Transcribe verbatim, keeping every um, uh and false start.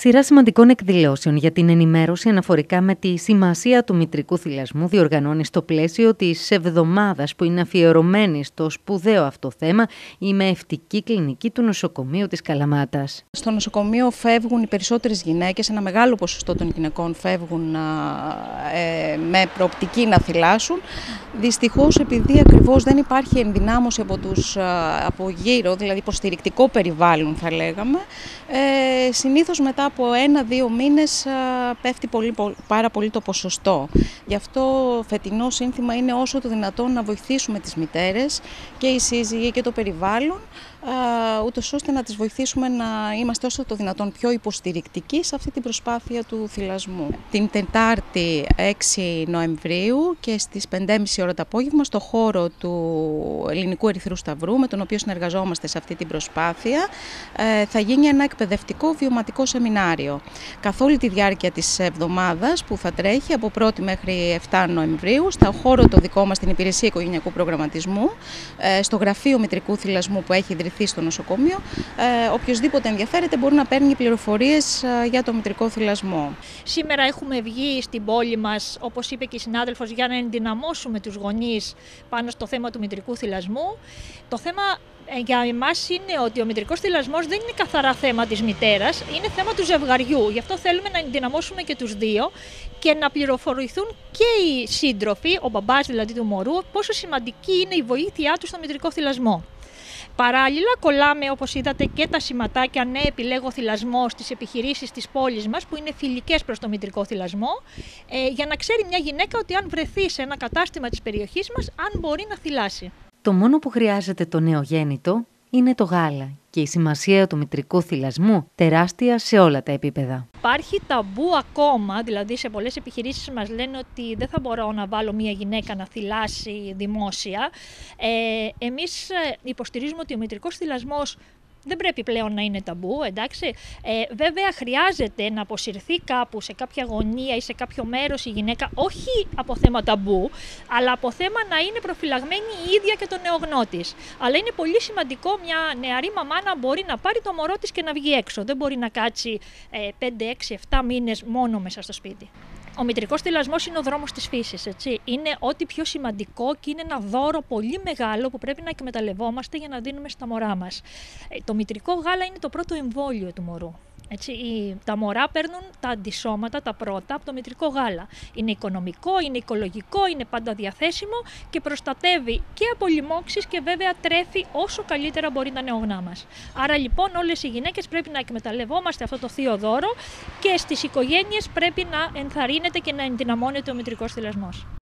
Σειρά σημαντικών εκδηλώσεων για την ενημέρωση αναφορικά με τη σημασία του μητρικού θυλασμού διοργανώνει στο πλαίσιο της εβδομάδας που είναι αφιερωμένη στο σπουδαίο αυτό θέμα η μεευτική κλινική του νοσοκομείου της Καλαμάτας. Στο νοσοκομείο φεύγουν οι περισσότερες γυναίκες, ένα μεγάλο ποσοστό των γυναικών φεύγουν ε, με προοπτική να θυλάσουν. Δυστυχώς, επειδή ακριβώς δεν υπάρχει ενδυνάμωση από, τους, από γύρω, δηλαδή υποστηρικτικό περιβάλλον θα λέγαμε, ε, συνήθως μετά από ένα-δύο μήνες πέφτει πολύ, πάρα πολύ το ποσοστό. Γι' αυτό φετινό σύνθημα είναι όσο το δυνατόν να βοηθήσουμε τις μητέρες και οι σύζυγοι και το περιβάλλον, ούτως ώστε να τις βοηθήσουμε να είμαστε όσο το δυνατόν πιο υποστηρικτικοί σε αυτή την προσπάθεια του θυλασμού. Την Τετάρτη έξι Νοεμβρίου και στις πέντε και μισή ώρα το απόγευμα στο χώρο του Ελληνικού Ερυθρού Σταυρού, με τον οποίο συνεργαζόμαστε σε αυτή την προσπάθεια, θα γίνει ένα εκπαιδευτικό βιωματικό σεμινάριο. Καθ' όλη τη διάρκεια της εβδομάδας που θα τρέχει από πρώτη μέχρι επτά Νοεμβρίου, στο χώρο το δικό μας, στην Υπηρεσία Οικογενειακού Προγραμματισμού, στο Γραφείο Μητρικού Θυλασμού που έχει ιδρυθεί στο νοσοκομείο, ε, οποιοσδήποτε ενδιαφέρεται μπορεί να παίρνει πληροφορίες ε, για το μητρικό θυλασμό. Σήμερα έχουμε βγει στην πόλη μας, όπως είπε και η συνάδελφος, για να ενδυναμώσουμε τους γονείς πάνω στο θέμα του μητρικού θυλασμού. Το θέμα ε, για εμάς είναι ότι ο μητρικός θυλασμός δεν είναι καθαρά θέμα της μητέρας, είναι θέμα του ζευγαριού. Γι' αυτό θέλουμε να ενδυναμώσουμε και τους δύο και να πληροφορηθούν και οι σύντροφοι, ο μπαμπάς δηλαδή του μωρού, πόσο σημαντική είναι η βοήθειά του στο μητρικό θυλασμό. Παράλληλα, κολλάμε, όπως είδατε, και τα σηματάκια «Ναι, επιλέγω θυλασμό» στις επιχειρήσεις της πόλης μας, που είναι φιλικές προς το μητρικό θυλασμό, ε, για να ξέρει μια γυναίκα ότι αν βρεθεί σε ένα κατάστημα της περιοχής μας, αν μπορεί να θυλάσει. Το μόνο που χρειάζεται το νεογέννητο είναι το γάλα και η σημασία του μητρικού θυλασμού τεράστια σε όλα τα επίπεδα. Υπάρχει ταμπού ακόμα, δηλαδή σε πολλές επιχειρήσεις μας λένε ότι δεν θα μπορώ να βάλω μια γυναίκα να θυλάσει δημόσια. Ε, εμείς υποστηρίζουμε ότι ο μητρικός θυλασμός δεν πρέπει πλέον να είναι ταμπού, εντάξει. Ε, βέβαια χρειάζεται να αποσυρθεί κάπου σε κάποια γωνία ή σε κάποιο μέρος η γυναίκα, όχι από θέμα ταμπού, αλλά από θέμα να είναι προφυλαγμένη η ίδια και το νεογνώ της. Αλλά είναι πολύ σημαντικό μια νεαρή μαμά να μπορεί να πάρει το μωρό της και να βγει έξω. Δεν μπορεί να κάτσει ε, πέντε, έξι, επτά μήνες μόνο μέσα στο σπίτι. Ο μητρικός θυλασμός είναι ο δρόμος της φύσης, έτσι. Είναι ό,τι πιο σημαντικό και είναι ένα δώρο πολύ μεγάλο που πρέπει να εκμεταλλευόμαστε για να δίνουμε στα μωρά μας. Το μητρικό γάλα είναι το πρώτο εμβόλιο του μωρού. Έτσι, τα μωρά παίρνουν τα αντισώματα, τα πρώτα, από το μητρικό γάλα. Είναι οικονομικό, είναι οικολογικό, είναι πάντα διαθέσιμο και προστατεύει και από λοιμώξεις και βέβαια τρέφει όσο καλύτερα μπορεί τα νεογνά μας. Άρα λοιπόν όλες οι γυναίκες πρέπει να εκμεταλλευόμαστε αυτό το θείο δώρο και στις οικογένειες πρέπει να ενθαρρύνεται και να ενδυναμώνεται ο μητρικός θυλασμός.